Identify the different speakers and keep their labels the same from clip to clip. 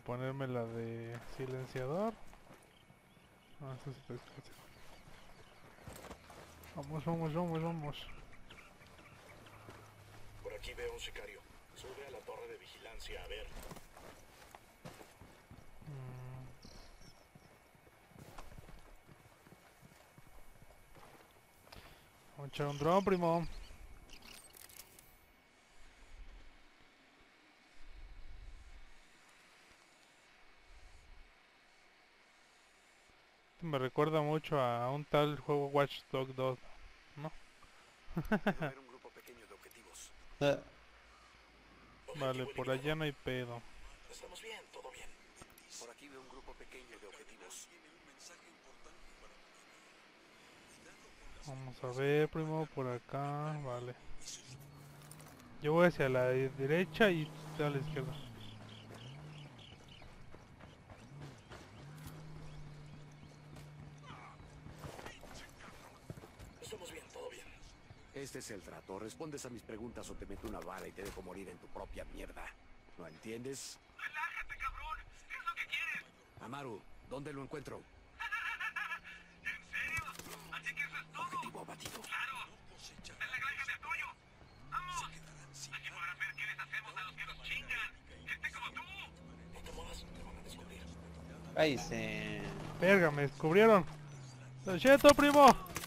Speaker 1: ponerme la de silenciador. Ah, eso sí está fácil. Vamos, vamos, vamos, vamos.
Speaker 2: Por aquí veo un sicario. Sube a la torre de vigilancia a ver.
Speaker 1: Vamos a echar un dron, primo. Me recuerda mucho a un tal juego Watch Dogs 2, ¿no?
Speaker 2: Debe haber un grupo pequeño de objetivos.
Speaker 1: Vale, por allá no hay pedo.
Speaker 2: Estamos bien, todo bien. Por aquí veo un grupo pequeño de objetivos.
Speaker 1: Vamos a ver, primo, por acá, vale. Yo voy hacia la derecha y a la izquierda.
Speaker 2: Estamos bien, todo bien. Este es el trato. Respondes a mis preguntas o te meto una bala y te dejo morir en tu propia mierda. ¿No entiendes?
Speaker 3: ¡Relájate, cabrón! ¿Qué es lo que quieres?
Speaker 2: Amaru, ¿dónde lo encuentro?
Speaker 3: ¿En serio? Así que eso es todo.
Speaker 2: Objetivo abatido.
Speaker 3: ¡Claro! ¡En la granja de Toyo! ¡Vamos! Así podrán ver qué les hacemos a los que nos chingan. ¡Gente como tú!
Speaker 2: No te muevas, te van a descubrir.
Speaker 4: Cállese.
Speaker 1: Verga, me descubrieron. ¡Lo siento, primo!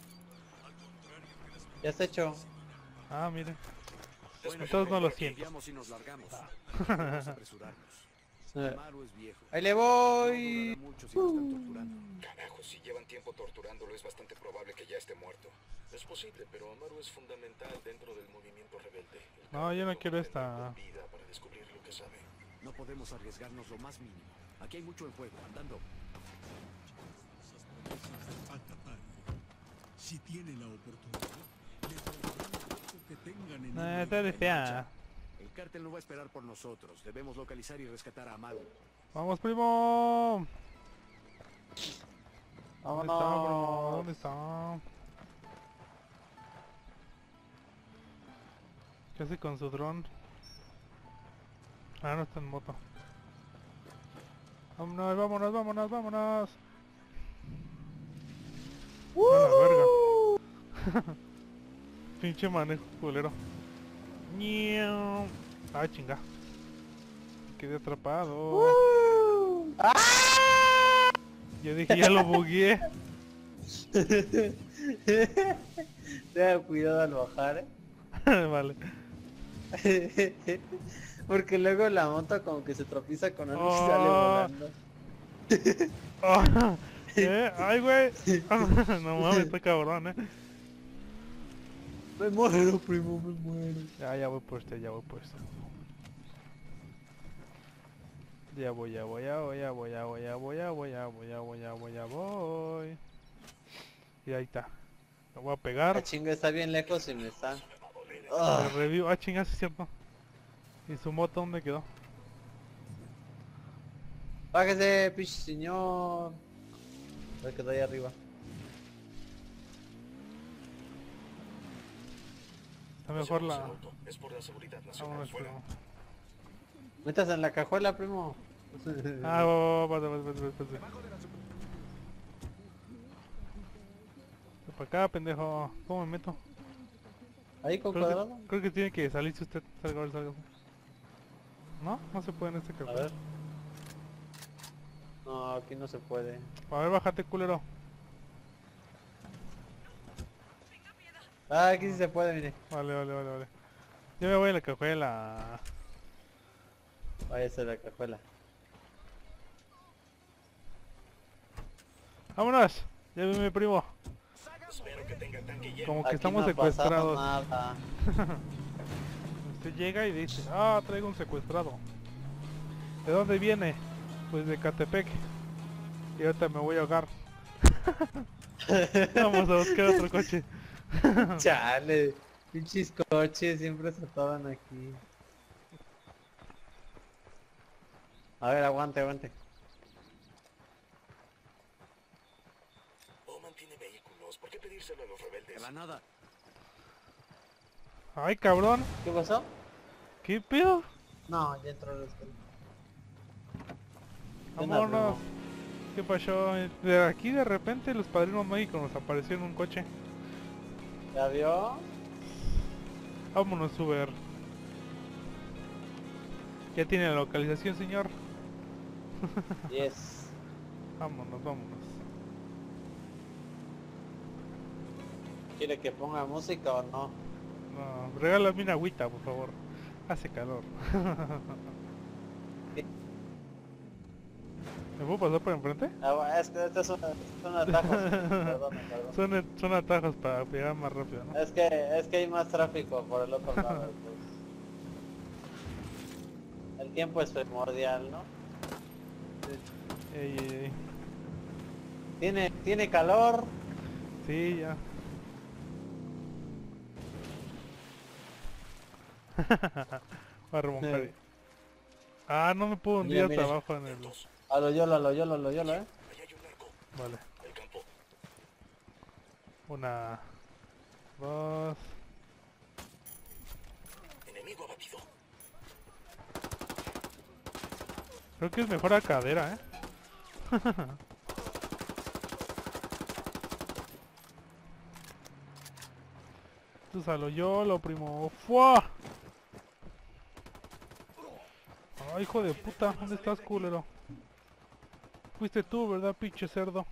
Speaker 4: Ya está hecho.
Speaker 1: Ah, miren.
Speaker 2: Bueno,
Speaker 1: Entonces no lo
Speaker 2: aquí
Speaker 1: siento.
Speaker 2: limpiamos y nos largamos. Debemos apresurarnos. Amaru es viejo.
Speaker 4: Ahí le
Speaker 2: No
Speaker 4: voy.
Speaker 2: durará mucho si lo están torturando. Carajo, si llevan tiempo torturándolo es bastante probable que ya esté muerto. Es posible, pero Amaru es fundamental dentro del movimiento rebelde.
Speaker 1: No, yo no quiero esta.
Speaker 2: Vida para descubrir lo que sabe. No podemos arriesgarnos lo más mínimo. Aquí hay mucho en juego, andando.
Speaker 5: Atacar. Si tiene la oportunidad, les darán todo que tengan en el
Speaker 1: Está de fea.
Speaker 2: El cártel no va a esperar por nosotros. Debemos localizar y rescatar a Amaru.
Speaker 1: ¡Vamos, primo! ¿Dónde está, primo?
Speaker 4: Vámonos.
Speaker 1: ¿Dónde está? ¿Qué hace con su dron? Ah, no está en moto. Vámonos, vámonos, vámonos, vámonos. A la verga. Pinche manejo culero. Ñiu. Ah, chinga. Quedé atrapado. Yo dije, ya lo bugueé.
Speaker 4: Tenga cuidado al bajar,
Speaker 1: Vale.
Speaker 4: Porque luego la moto como que se tropieza con algo y sale
Speaker 1: Oh.
Speaker 4: volando.
Speaker 1: Oh. Ay, güey. No mames, está cabrón,
Speaker 4: Me muero, primo, me muero.
Speaker 1: Ya voy por este, ya voy por este. Ya voy. Y ahí está. Lo voy a pegar.
Speaker 4: La chinga está bien lejos y me está.
Speaker 1: Me revivo. Ah, chingas, es cierto. ¿Y su moto dónde quedó?
Speaker 4: Bájese, pinche señor. Se quedó ahí arriba.
Speaker 1: Está mejor la...
Speaker 2: Es por la seguridad nacional.
Speaker 1: Vámonos,
Speaker 2: Fuera.
Speaker 1: primo.
Speaker 4: Métase en la cajuela, primo.
Speaker 1: Ah, va. Para acá, pendejo. ¿Cómo me meto?
Speaker 4: Ahí con cuadrado.
Speaker 1: Creo que tiene que salirse usted. Salga. ¿No? No se puede en este
Speaker 4: A
Speaker 1: caso.
Speaker 4: ver. No, aquí no se puede.
Speaker 1: A ver, bájate, culero.
Speaker 4: Ah, aquí sí se puede, mire.
Speaker 1: Vale. Yo me voy a la cajuela.
Speaker 4: Váyase a la cajuela.
Speaker 1: ¡Vámonos! Ya vi mi primo.
Speaker 2: Espero que tenga tanque lleno.
Speaker 1: Como que
Speaker 4: Aquí
Speaker 1: estamos
Speaker 4: no ha pasado
Speaker 1: secuestrados.
Speaker 4: nada.
Speaker 1: Usted llega y dice, ah, traigo un secuestrado. ¿De dónde viene? Pues de Catepec. Y ahorita me voy a ahogar. Vamos a buscar otro coche.
Speaker 4: Chale, pinches coches siempre se atoran aquí. A ver, aguante.
Speaker 2: Oman tiene vehículos. ¿Por qué pedírselo a los rebeldes? De la nada.
Speaker 1: Ay, cabrón.
Speaker 4: ¿Qué pasó?
Speaker 1: ¿Qué pedo?
Speaker 4: No, ya entró el escuela. onda,
Speaker 1: Vámonos. ¿Qué pasó? De aquí de repente los padrinos mágicos nos aparecieron en un coche.
Speaker 4: ¿Ya vio?
Speaker 1: Vámonos, Uber. Ya tiene la localización, señor.
Speaker 4: Yes.
Speaker 1: Vámonos, vámonos.
Speaker 4: ¿Quiere que ponga música o no?
Speaker 1: No, regálame una agüita, por favor. Hace calor. ¿Me puedo pasar por enfrente?
Speaker 4: Es que este es un atajo. Perdón.
Speaker 1: Son atajos para llegar más rápido, ¿no?
Speaker 4: Es que hay más tráfico por el otro lado. Pues. El tiempo es primordial, ¿no?
Speaker 1: Ey, ey, ey.
Speaker 4: Tiene calor.
Speaker 1: Sí, ya. Voy a remontar.
Speaker 4: Sí.
Speaker 1: Ah, no me puedo hundir
Speaker 4: Mira,
Speaker 1: hasta
Speaker 4: mira.
Speaker 1: abajo en el...
Speaker 4: A lo yolo,
Speaker 2: Ahí hay un arco.
Speaker 1: Vale.
Speaker 2: El campo.
Speaker 1: Una... Dos...
Speaker 2: Enemigo abatido.
Speaker 1: Creo que es mejor a cadera, ¿eh? Tú a lo YOLO, primo. ¡Fua! Ay, hijo de puta, ¿dónde estás, culero? Fuiste tú, ¿verdad, pinche cerdo?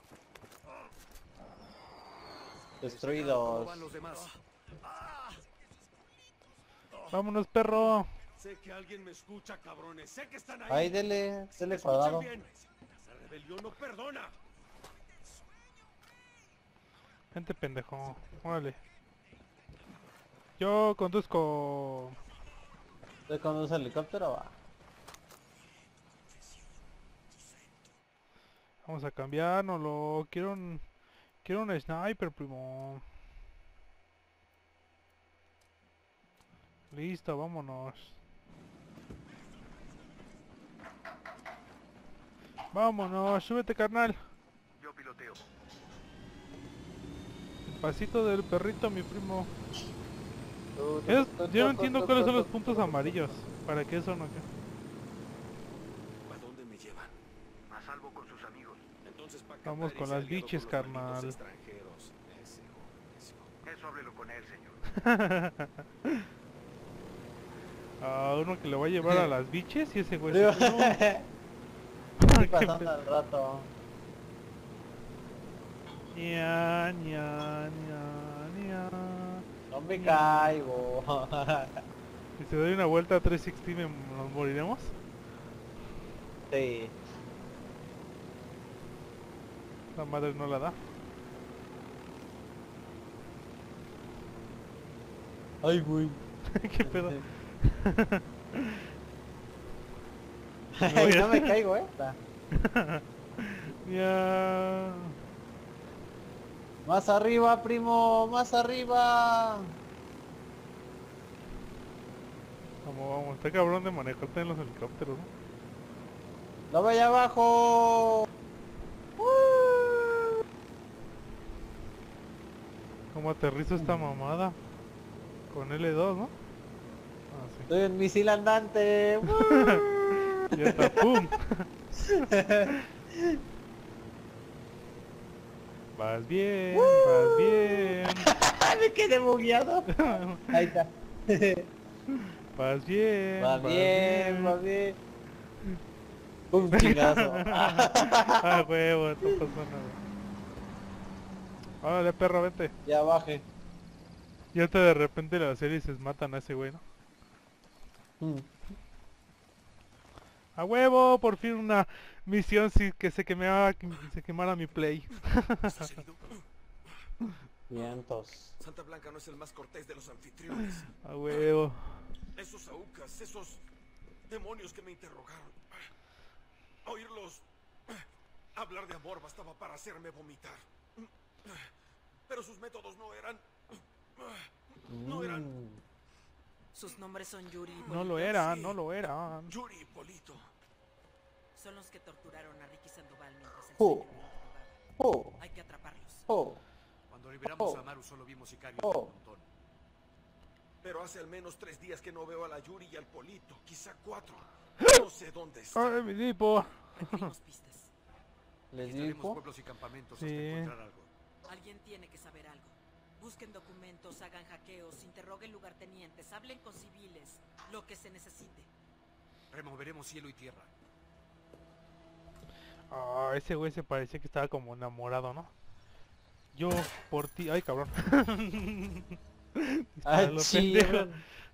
Speaker 4: Destruidos.
Speaker 3: Van los demás.
Speaker 1: Vámonos, perro.
Speaker 3: Sé que alguien me escucha, cabrones. Sé que están ahí.
Speaker 4: Ahí, dele
Speaker 3: Escuchen
Speaker 4: cuadrado.
Speaker 3: bien. Esa rebelión no perdona.
Speaker 1: Vente, pendejo. Órale. Yo conduzco...
Speaker 4: ¿Usted conduce helicóptero? Va.
Speaker 1: Vamos a cambiárnoslo. Quiero un sniper, primo. Listo, vámonos. Vámonos, súbete, carnal.
Speaker 3: Yo piloteo.
Speaker 1: El pasito del perrito, mi primo. Yo no entiendo cuáles son los puntos amarillos. ¿Para qué eso no?
Speaker 3: ¿A dónde me llevan? A salvo con sus amigos. Entonces, ¿para qué
Speaker 1: Vamos
Speaker 3: andar
Speaker 1: con las
Speaker 3: aliado
Speaker 1: biches,
Speaker 3: con los malditos
Speaker 1: carnal.
Speaker 3: extranjeros? Ese joven. Eso háblelo con él, señor.
Speaker 1: A uno que le va a llevar a las biches y ese güey se...
Speaker 4: Estoy pasando el rato.
Speaker 1: Ña, ña, ña, ña.
Speaker 4: No me caigo.
Speaker 1: Si se doy una vuelta a 360 nos moriremos.
Speaker 4: Sí.
Speaker 1: La madre no la da.
Speaker 4: Ay, güey.
Speaker 1: ¿Qué pedo?
Speaker 4: Ay, no me caigo,
Speaker 1: Ya.
Speaker 4: Más arriba, primo, más arriba.
Speaker 1: Vamos, está cabrón de manejarte en los helicópteros, ¿no?
Speaker 4: Lo veo allá abajo.
Speaker 1: ¿Cómo aterrizo esta mamada? Con L2, ¿no? Ah, sí.
Speaker 4: Soy un misil andante.
Speaker 1: Ya está, ¡pum! Vas bien, vas bien.
Speaker 4: Me quedé bugueado. Ahí está.
Speaker 1: Vas bien,
Speaker 4: Va bien, va bien. Un chingazo.
Speaker 1: Ah, huevo, no pasó nada. Órale, perro, vente.
Speaker 4: Ya baje.
Speaker 1: Y ahorita de repente las hélices matan a ese güey, ¿no? A huevo, por fin una misión que se quemara mi play.
Speaker 3: ¿Estás herido?
Speaker 4: Vientos.
Speaker 3: Santa Blanca no es el más cortés de los anfitriones.
Speaker 1: A huevo.
Speaker 3: Esos aucas, esos demonios que me interrogaron. Oírlos hablar de amor bastaba para hacerme vomitar. Pero sus métodos no eran...
Speaker 6: Sus nombres son Yuri y Polito.
Speaker 1: No lo eran, no lo eran.
Speaker 3: Yuri y Polito.
Speaker 6: Son los que torturaron a Ricky Sandoval mientras el
Speaker 4: Oh.
Speaker 6: sueño lo interrogaba.
Speaker 4: Oh,
Speaker 6: Hay que atraparlos.
Speaker 4: oh,
Speaker 3: Cuando liberamos
Speaker 4: Oh.
Speaker 3: a Maru solo vimos sicarios
Speaker 4: Oh.
Speaker 3: de montón. Pero hace al menos 3 días que no veo a la Yuri y al Polito. Quizá 4. No sé dónde está.
Speaker 1: Ay, mi tipo.
Speaker 6: Requerimos pistas.
Speaker 4: Les
Speaker 3: Visitaremos
Speaker 4: digo.
Speaker 3: pueblos y campamentos
Speaker 1: Sí.
Speaker 3: hasta encontrar algo.
Speaker 6: Alguien tiene que saber algo. Busquen documentos, hagan hackeos, interroguen lugartenientes, hablen con civiles, lo que se necesite.
Speaker 3: Removeremos cielo y tierra.
Speaker 1: Ah, ese güey se parecía que estaba como enamorado, ¿no? Yo por ti... Ay, cabrón.
Speaker 4: Ah,
Speaker 1: Lo
Speaker 4: chido.
Speaker 1: pendejo.